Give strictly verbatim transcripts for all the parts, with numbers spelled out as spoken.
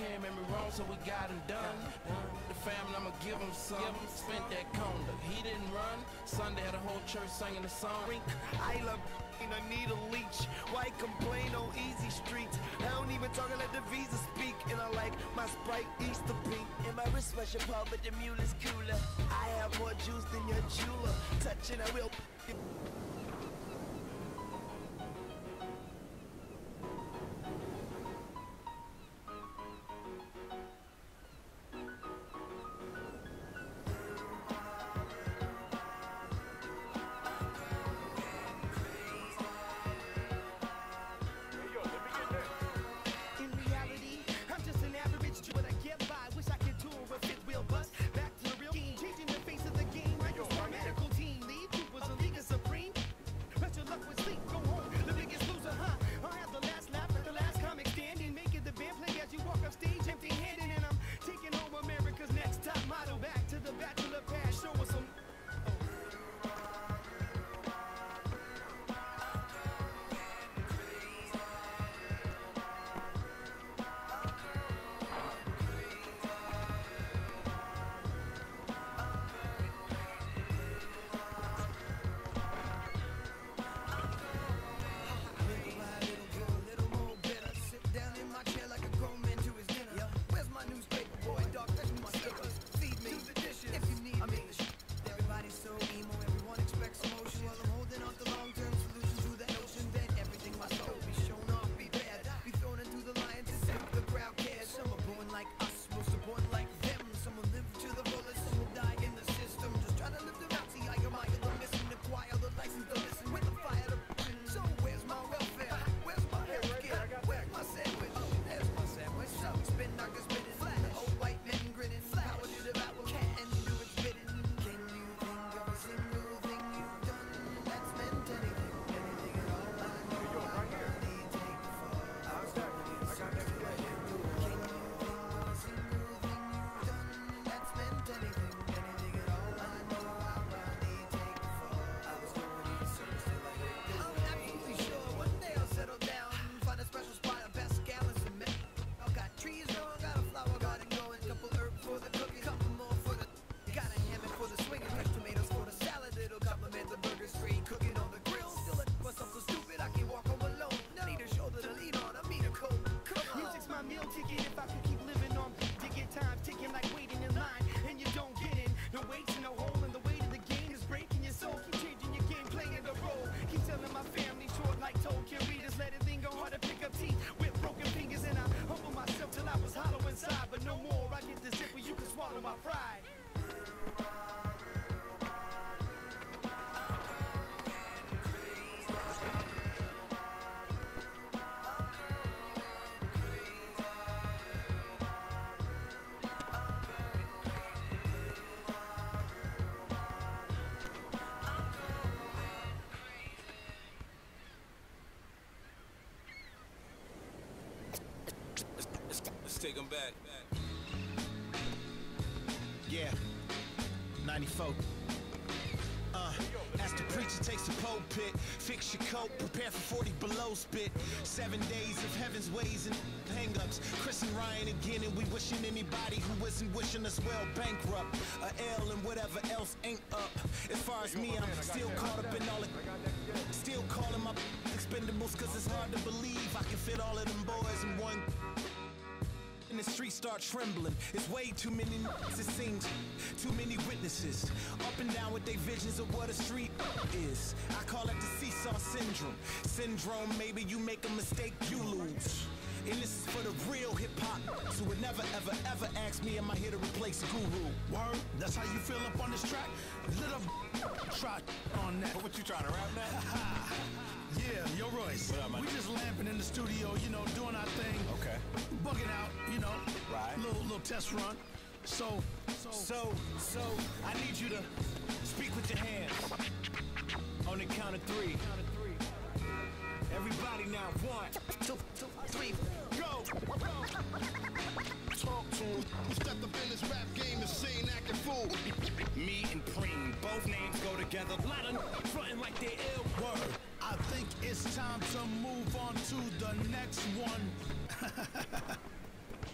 came at me wrong, so we got him done. The family, I'ma give him some. Spent that conda. He didn't run. Sunday had a whole church singing the song. I love I need a leech. Why complain on easy streets? I don't even talk and let the visa speak. And I like my Sprite Easter pink. And my wrist special Paul, but the mule is cooler. I have more juice than your jeweler. Touching I will. Take them back. Yeah, ninety-four. Uh, as the preacher takes the pulpit, fix your coat, prepare for forty below spit. Seven days of heaven's ways and hang-ups. Chris and Ryan again, and we wishing anybody who isn't wishing us well bankrupt. A L and whatever else ain't up. As far as me, I'm still caught up in all it. Still calling my expendables, cause it's hard to believe I can fit all of them boys in one. And the streets start trembling. It's way too many n***s, it seems. Too many witnesses, up and down with their visions of what a street is. I call it the seesaw syndrome. Syndrome, maybe you make a mistake, you lose. And this is for the real hip-hop, so would never, ever, ever ask me, am I here to replace a guru? Word, that's how you feel up on this track? Little try on that. What you trying to rap now? Yeah, yo Royce, what up, man? We just lamping in the studio, you know, doing our thing. Okay. Bugging out, you know. Right. Little, little test run. So, so, so, so, I need you to speak with your hands. On the count of three. Count of three. Everybody now, one, two, two, three, go! Talk to him. Who stepped up in this rap game and saying acting fool? Me and Preem, both names go together. Lot of frontin' like they ill. Word. I think it's time to move on to the next one.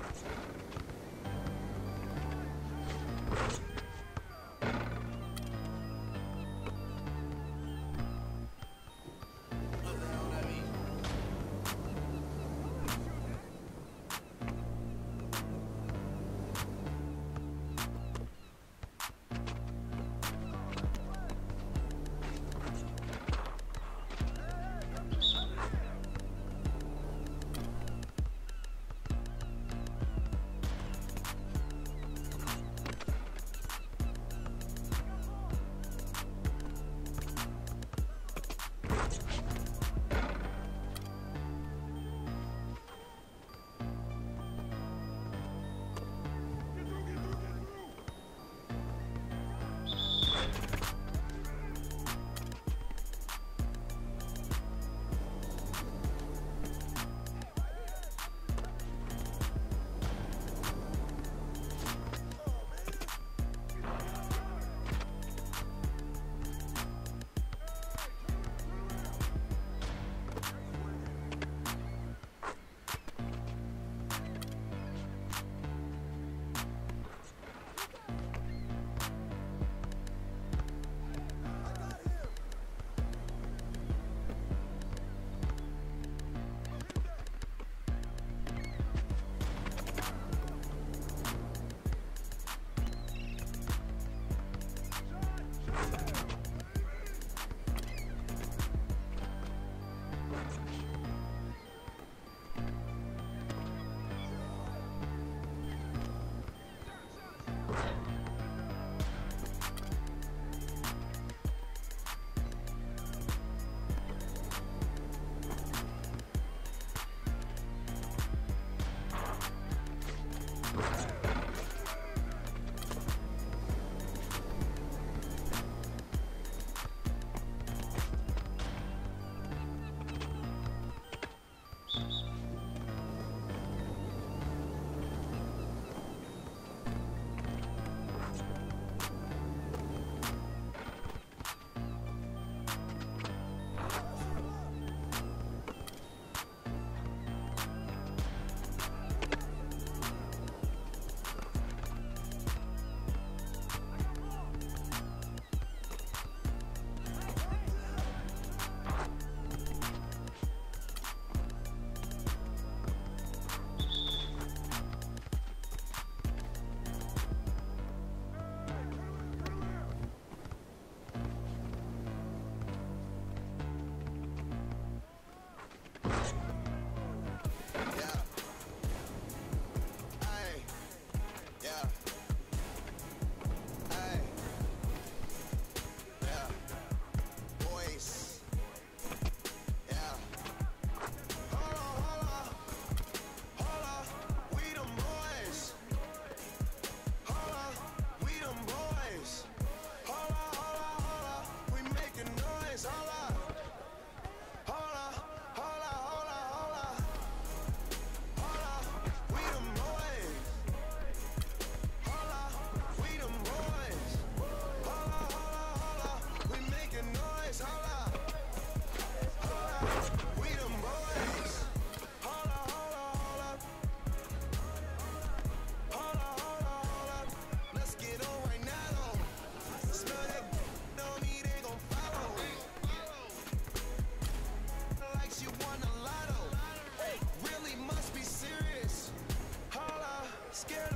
Scared